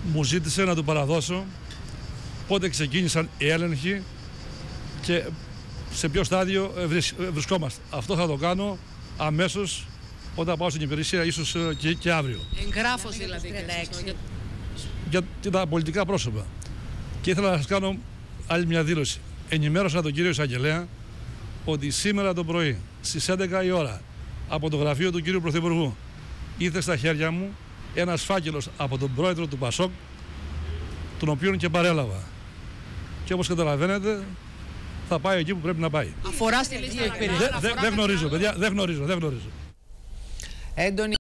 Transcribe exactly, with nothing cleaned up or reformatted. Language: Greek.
μου ζήτησε να του παραδώσω πότε ξεκίνησαν οι έλεγχοι και σε ποιο στάδιο βρισκόμαστε. Αυτό θα το κάνω αμέσως όταν πάω στην υπηρεσία, ίσως και, και αύριο. Εγγράφος δηλαδή. Για, για τα πολιτικά πρόσωπα. Και ήθελα να σας κάνω άλλη μια δήλωση. Ενημέρωσα τον κύριο Εισαγγελέα ότι σήμερα το πρωί στις έντεκα η ώρα από το γραφείο του κύριου Πρωθυπουργού ήρθε στα χέρια μου ένας φάκελος από τον πρόεδρο του Πασόκ, τον οποίον και παρέλαβα. Και όπως καταλαβαίνετε θα πάει εκεί που πρέπει να πάει. Αφορά στη λίστα εκπαιδευτικών. Δεν δε, δε γνωρίζω, παιδιά, δεν γνωρίζω, δεν γνωρίζω. Έντονη